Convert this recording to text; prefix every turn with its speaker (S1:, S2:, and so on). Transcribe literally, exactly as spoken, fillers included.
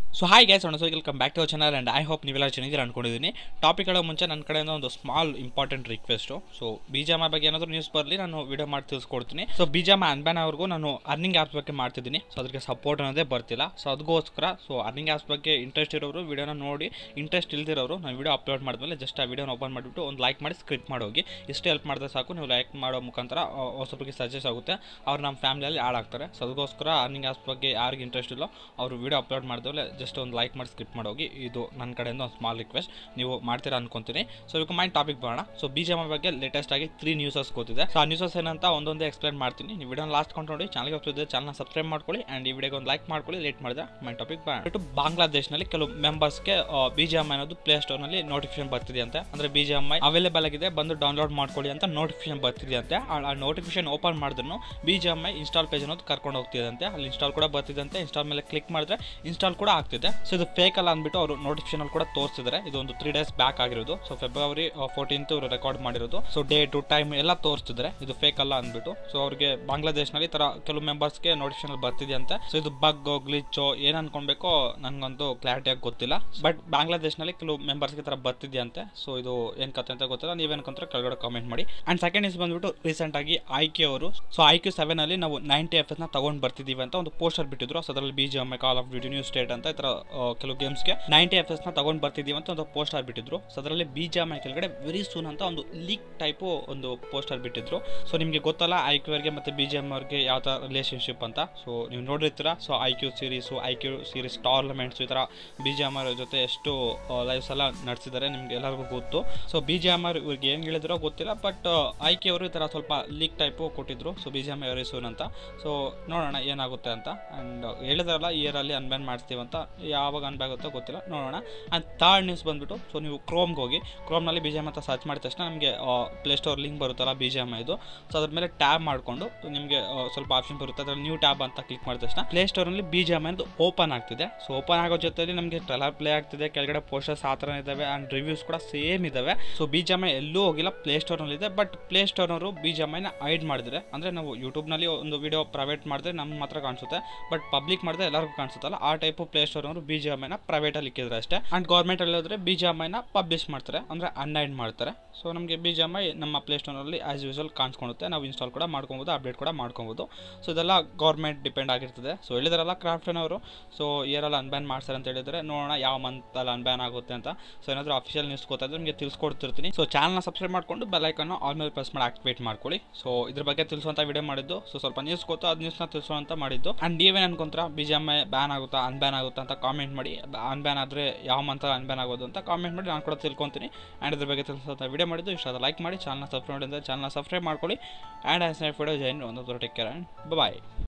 S1: So hi guys so welcome back to our channel and I hope ನೀವೆಲ್ಲ ಚೆನ್ನಾಗಿದ್ದೀರಾ ಅನ್ಕೊಂಡಿದ್ದೀನಿ. Topic ಹೇಳೋ ಮುಂಚೆ ನನ್ನ ಕಡೆಯಿಂದ ಒಂದು small important request. So B G M I ಬಗ್ಗೆ ಏನಾದರೂ ನ್ಯೂಸ್ ಬರಲಿ ನಾನು ವಿಡಿಯೋ ಮಾಡಿ ತಿಳಿಸ್ಕೊಡ್ತೀನಿ. So B G M I unban ಅವ್ರಿಗೂ ನಾನು ಅರ್ನಿಂಗ್ ಆ್ಯಪ್ಸ್ ಬಗ್ಗೆ ಮಾಡ್ತಿದ್ದೀನಿ. ಸೊ ಅದಕ್ಕೆ ಸಪೋರ್ಟ್ ಅನ್ನೋದೇ ಬರ್ತಿಲ್ಲ. ಸೊ ಅದಕ್ಕೋಸ್ಕರ ಸೊ ಅರ್ನಿಂಗ್ ಆ್ಯಪ್ಸ್ ಬಗ್ಗೆ ಇಂಟ್ರೆಸ್ಟ್ ಇರೋರು ವಿಡಿಯೋನ ನೋಡಿ, ಇಂಟ್ರೆಸ್ಟ್ ಇಲ್ದಿರೋರು ನಾನು ವಿಡಿಯೋ ಅಪ್ಲೋಡ್ ಮಾಡಿದ್ಮೇಲೆ ಜಸ್ಟ್ ಆ ವಿಡಿಯೋನ ಓಪನ್ ಮಾಡಿಬಿಟ್ಟು ಒಂದು ಲೈಕ್ ಮಾಡಿ ಸ್ಕ್ರಿಪ್ ಮಾಡೋಗಿ. ಇಷ್ಟು ಹೆಲ್ಪ್ ಮಾಡಿದ್ರೆ ಸಾಕು, ನೀವು ಲೈಕ್ ಮಾಡೋ ಮುಖಾಂತರ ಹೊಸಬ್ರಿಗೆ ಸಜೆಸ್ಟ್ ಆಗುತ್ತೆ, ಅವ್ರು ನಮ್ಮ ಫ್ಯಾಮಿಲಿಯಲ್ಲಿ ಆ್ಯಡ್ ಆಗ್ತಾರೆ. ಸೊ ಅದಕ್ಕೋಸ್ಕರ ಅರ್ನಿಂಗ್ ಆ್ಯಪ್ಸ್ ಬಗ್ಗೆ ಯಾರಿಗೆ ಇಂಟ್ರೆಸ್ಟ್ ಇಲ್ಲೋ ಅವರು ವಿಡಿಯೋ ಅಪ್ಲೋಡ್ ಮಾಡಿದ್ಮೇಲೆ ಜಸ್ಟ್ ಒಂದು ಲೈಕ್ ಮಾಡಿ ಸ್ಕಿಪ್ ಮಾಡೋಗಿ. ಇದು ನನ್ನ ಕಡೆಯಿಂದ ಒಂದು ಸ್ಮಾಲ್ ರಿಕ್ವೆಸ್ಟ್, ನೀವು ಮಾಡ್ತೀರಾ ಅನ್ಕೊಂತೀನಿ. ಸೊ ಈಗ ಮೈನ್ ಟಾಪಿಕ್ ಬರೋಣ. So B G M I ಬಗ್ಗೆ ಲೇಟೆಸ್ಟ್ ಆಗಿ ತ್ರೀ ನ್ಯೂಸಸ್ ಗೊತ್ತಿದೆ. ಸೊ ಆ ನ್ಯೂಸಸ್ ಏನಂತ ಒಂದೊಂದೇ ಎಕ್ಸ್ಪ್ಲೇನ್ ಮಾಡ್ತೀನಿ. ನೀವು ವಿಡಿಯೋ ಲಾಸ್ಟ್ ಕೊಂಡು ನೋಡಿ, ಚಾನಲ್ಗೆ ಹೋಗ್ತಿದ್ದೆ ಚಾನಲ್ ಸಬ್ಸ್ಕ್ರೈಬ್ ಮಾಡ್ಕೊಳ್ಳಿ ಆ್ಯಂಡ್ ಈ ವಿಡಿಯೋಗೆ ಒಂದು ಲೈಕ್ ಮಾಡ್ಕೊಳ್ಳಿ. ಲೇಟ್ ಮಾಡಿದ್ರೆ ಮೈನ್ ಟಾಪಿಕ್ ಬರೋಣ. ಬಾಂಗ್ಲಾದೇಶನಲ್ಲಿ ಕೆಲವು ಮೆಂಬರ್ಸ್ಗೆ ಬಿ ಜಿ ಎಮ್ ಐ ಅನ್ನೋದು ಪ್ಲೇ ಸ್ಟೋರ್ನಲ್ಲಿ ನೋಟಿಫಿಕೇಶನ್ ಬರ್ತಿದೆ ಅಂತೆ. ಅಂದರೆ B G M I available ಆಗಿದೆ, ಬಂದು ಡೌನ್ಲೋಡ್ ಮಾಡ್ಕೊಳ್ಳಿ ಅಂತ ನೋಟಿಫಿಕೇಶನ್ ಬರ್ತಿದೆ ಅಂತೆ. ಆ ನೋಟಿಫಿಕೇಶನ್ ಓಪನ್ ಮಾಡಿದ್ರು B G M I install page ಅನ್ನೋದು ಕರ್ಕೊಂಡು ಹೋಗ್ತಿದೆ ಅಂತೆ. ಅಲ್ಲಿ ಇನ್ಸ್ಟಾಲ್ ಕೂಡ ಬರ್ತಿದೆ ಅಂತೆ. ಇನ್ಸ್ಟಾಲ್ ಮೇಲೆ ಕ್ಲಿಕ್ ಮಾಡಿದ್ರೆ ಇನ್ಸ್ಟಾಲ್ ಕೂಡ ಆಗ್ತಿದೆ. ಸೊ ಇದು ಫೇಕ್ ಅಲ್ಲ ಅಂದ್ಬಿಟ್ಟು ಅವರು ನೋಟಿಫಿಕೇಶನ್ ಅಲ್ಲಿ ಕೂಡ ತೋರಿಸಿದ್ದಾರೆ. ಇದು ಒಂದು ತ್ರೀ ಡೇಸ್ ಬ್ಯಾಕ್ ಆಗಿರೋದು. ಸೊ ಫೆಬ್ರವರಿ ಫೋರ್ಟೀನ್ತ್ ಇವರು ರೆಕಾರ್ಡ್ ಮಾಡಿರೋದು. ಸೊ ಡೇಟು ಟೈಮ್ ಎಲ್ಲ ತೋರಿಸ್ತಿದ್ದಾರೆ, ಇದು ಫೇಕ್ ಅಲ್ಲ ಅಂದ್ಬಿಟ್ಟು. ಸೊ ಅವ್ರಿಗೆ ಬಾಂಗ್ಲಾದೇಶನಲ್ಲಿ ಈ ತರ ಕೆಲವು ಮೆಂಬರ್ಸ್ಗೆ ನೋಟಿಫಿಕೇಶನ್ ಬರ್ತಿದೆ ಅಂತೆ. ಸೊ ಇದು ಬಗ್ ಗ್ಲಿಚ್ ಏನ್ ಅನ್ಕೊಳ್ಬೇಕೋ ನನಗಂತೂ ಕ್ಲಾರಿಟಿಯಾಗಿ ಗೊತ್ತಿಲ್ಲ. ಬಟ್ ಬಾಂಗ್ಲಾದೇಶನಲ್ಲಿ ಕೆಲವು ಮೆಂಬರ್ಸ್ಗೆ ತರ ಬರ್ತಿದೆಯಂತೆ. ಸೊ ಇದು ಏನ್ ಕತೆ ಅಂತ ಗೊತ್ತಿಲ್ಲ, ನೀವೇನ್ಕೊಂತಾರೆ ಕೆಳಗಡೆ ಕಾಮೆಂಟ್ ಮಾಡಿ. ಅಂಡ್ ಸೆಕೆಂಡ್ ಇಸ್ ಬಂದ್ಬಿಟ್ಟು ರೀಸೆಂಟ್ ಆಗಿ ಐ ಕ್ಯೂ ಅವರು ಸೊ ಐ ಕ್ಯೂ ಸೆವೆನ್ ಅಲ್ಲಿ ನಾವು ನೈಂಟಿ ಎಫ್ ಎಸ್ ನ ತಗೊಂಡ್ ಬರ್ತಿದೀವಿ ಅಂತ ಒಂದು ಪೋಸ್ಟರ್ ಬಿಟ್ಟಿದ್ರು. ಸೊ ಅದರಲ್ಲಿ B G M I, call of duty, new state ಅಂತ ಈ ತರ ಕೆಲವು ಗೇಮ್ಸ್ಗೆ ನೈಂಟಿ ಎಫ್ ಎಸ್ ನ ತಗೊಂಡ್ ಬರ್ತಿದೀವಿ ಅಂತ ಒಂದು ಪೋಸ್ಟರ್ ಬಿಟ್ಟಿದ್ರು. ಸೊ ಅದರಲ್ಲಿ ಬಿ ಜಿ ಎಮ್ ಐ ಕೆಳಗಡೆ ವೆರಿ ಸೂನ್ ಅಂತ ಒಂದು ಲೀಕ್ ಟೈಪ್ ಒಂದು ಪೋಸ್ಟರ್ ಬಿಟ್ಟಿದ್ರು. ಸೊ ನಿಮಗೆ ಗೊತ್ತಲ್ಲ ಐ ಕ್ಯೂ ಅವರಿಗೆ ಮತ್ತೆ ಬಿ ಜಿ ಎಮ್ ಅವ್ರಿಗೆ ಯಾವ ತರ ರಿಲೇಶನ್ಶಿಪ್ ಅಂತ. ಸೊ ನೀವು ನೋಡಿರ್ತೀರಾ. So I Q series, I Q series tournaments ಈ ತರ ಬಿ ಜಿ ಎಮ್ ಅವ್ರ ಜೊತೆ ಎಷ್ಟು ಲೈವ್ಸ್ ಎಲ್ಲ ನಡೆಸಿದ್ದಾರೆ ನಿಮ್ಗೆ ಎಲ್ಲರಿಗೂ ಗೊತ್ತು. ಸೊ ಬಿ ಜಿ ಎಮ್ ಅವ್ರು ಇವ್ರಿಗೆ ಹೆಂಗ್ ಹೇಳಿದ್ರೋ ಗೊತ್ತಿಲ್ಲ, ಬಟ್ ಐ ಕ್ಯೂ ಅವರು ಈ ತರ ಸ್ವಲ್ಪ ಲೀಕ್ ಟೈಪ್ ಕೊಟ್ಟಿದ್ರು. So B G M I very soon ಅಂತ. ಸೊ ನೋಡೋಣ ಏನಾಗುತ್ತೆ ಅಂತ. ಅಂಡ್ ಹೇಳಿದ್ರಲ್ಲ ಇಯರ್ ಅಲ್ಲಿ ಅನ್ಬ್ಯಾನ್ ಮಾಡ್ತೀವಿ ಅಂತ, ಯಾವಾಗ ಅನ್ಬ್ಯಾನ್ ಆಗುತ್ತೋ ಗೊತ್ತಿಲ್ಲ, ನೋಡೋಣ. ಅಂಡ್ ಥರ್ಡ್ ನ್ಯೂಸ್ ಬಂದ್ಬಿಟ್ಟು ಸೊ ನೀವು ಕ್ರೋಮ್ಗೆ ಹೋಗಿ, ಕ್ರೋಮ್ನಲ್ಲಿ ಬಿ ಜಿ ಎಮ್ ಅಂತ ಸರ್ಚ್ ಮಾಡಿದ ತಕ್ಷಣ ನಮಗೆ ಪ್ಲೇಸ್ಟೋರ್ ಲಿಂಕ್ ಬರುತ್ತಲ್ಲ ಬಿ ಜಿ ಎಮ್ ಐದು. ಸೊ ಅದ್ರ ಮೇಲೆ ಟ್ಯಾಬ್ ಮಾಡಿಕೊಂಡು ನಿಮಗೆ ಸ್ವಲ್ಪ ಆಪ್ಷನ್ ಬರುತ್ತೆ. ಅದ್ರಲ್ಲಿ ನ್ಯೂ ಟ್ಯಾಬ್ ಅಂತ ಕ್ಲಿಕ್ ಮಾಡಿದ ತಕ್ಷಣ ಪ್ಲೇ ಸ್ಟೋರಲ್ಲಿ B G M I open ಆಗ್ತಿದೆ. ಸೊ ಓಪನ್ ಆಗೋ ಜೊತೆಲಿ ನಮಗೆ ಟ್ರೈಲರ್ ಪ್ಲೇ ಆಗ್ತಿದೆ, ಕೆಳಗಡೆ ಪೋಸ್ಟರ್ಸ್ ಆ ಥರ ಇದಾವೆ ಅಂಡ್ ರಿವ್ಯೂಸ್ ಕೂಡ ಸೇಮ್ ಇದಾವೆ. So B G M I ಎಲ್ಲೂ ಹೋಗಿಲ್ಲ, ಪ್ಲೇ ಸ್ಟೋರ್ನಲ್ಲಿ ಇದೆ. ಬಟ್ ಪ್ಲೇ ಸ್ಟೋರ್ನವರು ಬಿ ಜಿ ಎಮ್ ಐನ ಹೈಡ್ ಮಾಡಿದ್ರೆ, ಅಂದರೆ ನಾವು ಯೂಟ್ಯೂಬ್ನಲ್ಲಿ ಒಂದು ವಿಡಿಯೋ ಪ್ರೈವೇಟ್ ಮಾಡಿದ್ರೆ ನಮ್ಮ ಮಾತ್ರ ಕಾಣಿಸುತ್ತೆ, ಬಟ್ ಪಬ್ಲಿಕ್ ಮಾಡಿದ್ರೆ ಎಲ್ಲರಿಗೂ ಕಾಣಿಸುತ್ತಲ್ಲ, ಆ ಟೈಪು ಪ್ಲೇ ಸ್ಟೋರ್ನವರು ಬಿ ಜಿ ಎಮ್ ಐನ ಪ್ರೈವೇಟಲ್ಲಿ ಇಕ್ಕಿದ್ರೆ ಅಷ್ಟೇ. ಅಂಡ್ ಗೌರ್ಮೆಂಟ್ ಅಲ್ಲಿ ಹೋದ್ರೆ ಬಿ ಜಿ ಎಮ್ ಐನ ಪಬ್ಲಿಷ್ ಮಾಡ್ತಾರೆ, ಅಂದರೆ ಅನ್ಹೈಡ್ ಮಾಡ್ತಾರೆ. ಸೊ ನಮಗೆ ಬಿ ಜಿ ಎಮ್ ಐ ನಮ್ಮ ಪ್ಲೇ ಸ್ಟೋರ್ನಲ್ಲಿ ಆಸ್ ಯೂಶುವಲ್ ಕಾಣಿಸ್ಕೊಳ್ಳುತ್ತೆ, ನಾವು ಇನ್ಸ್ಟಾಲ್ ಕೂಡ ಮಾಡ್ಕೊಬೋದು, ಅಪ್ಡೇಟ್ ಕೂಡ ಮಾಡ್ಕೊಬೋದು. ಸೊ ಇದೆಲ್ಲ ಗೌರ್ಮೆಂಟ್ ಡಿಪೆಂಡ್ ಆಗಿರ್ತದೆ. ಸೊ ಹೇಳಿದಾರಲ್ಲ ಕ್ರಾಫ್ಟನವರು, ಸೊ ಇಯರಲ್ಲಿ ಅನ್ಬ್ಯಾನ್ ಮಾಡ್ತಾರೆ ಅಂತ ಹೇಳಿದರೆ, ನೋಡೋಣ ಯಾವ ಮಂತಲ್ಲಿ ಅನ್ಬ್ಯಾನ್ ಆಗುತ್ತೆ ಅಂತ. ಸೊ ಏನಾದರೂ ಅಫಿಷಿಯಲ್ ನ್ಯೂಸ್ ಗೊತ್ತಾದ್ರೆ ನಿಮಗೆ ತಿಳಿಸ್ಕೊಡ್ತಿರ್ತೀನಿ. ಸೊ ಚಾನಲ್ನ ಸಬ್ಸ್ಕ್ರೈಬ್ ಮಾಡಿಕೊಂಡು ಬೆಲ್ ಐಕಾನ್ ಆಲ್ ಮೇಲೆ ಪ್ರೆಸ್ ಮಾಡಿ ಆಕ್ಟಿವೇಟ್ ಮಾಡ್ಕೊಳ್ಳಿ. ಸೊ ಇದ್ರ ಬಗ್ಗೆ ತಿಳಿಸುವಂಥ ವಿಡಿಯೋ ಮಾಡಿದ್ದು. ಸೊ ಸ್ವಲ್ಪ ನ್ಯೂಸ್ ಗೊತ್ತು, ಅದು ನ್ಯೂಸ್ನ ತಿಳಿಸುವಂತ ಮಾಡಿದ್ದು. ಅಂಡ್ ನೀವೇನು ಅನ್ಕೊಂತೀರಾ, B G M I ban ಆಗುತ್ತಾ ಅನ್ಬ್ಯಾನ್ ಆಗುತ್ತಾ ಅಂತ ಕಾಮೆಂಟ್ ಮಾಡಿ. ಅನ್ಬ್ಯಾನ್ ಆದರೆ ಯಾವ ಮಂತ್ ಅನ್ಬ್ಯಾನ್ ಆಗೋದು ಅಂತ ಕಾಮೆಂಟ್ ಮಾಡಿ, ನಾನು ಕೂಡ ತಿಳ್ಕೊತೀನಿ. ಆ್ಯಂಡ್ ಇದ್ರ ಬಗ್ಗೆ ತಿಳಿಸುವಂಥ ವಿಡಿಯೋ ಮಾಡಿದ್ದು. ಇಷ್ಟ ಲೈಕ್ ಮಾಡಿ, ಚಾನಲ್ನ ಸಬ್ಸ್ಕ್ರೈಬ್ ಮಾಡಿದ್ರೆ ಚಾನಲ್ನ ಸಬ್ಸ್ಕ್ರೈಬ್ ಮಾಡ್ಕೊಳ್ಳಿ. ಆ್ಯಂಡ್ ಆಸ್ ನೆಕ್ಸ್ಟ್ ವಿಡಿಯೋ ಜೈನ್ ಒಂದು ಟೇಕ್ ಕೇರ್ ಆ್ಯಂಡ್ ಬಾಯ್.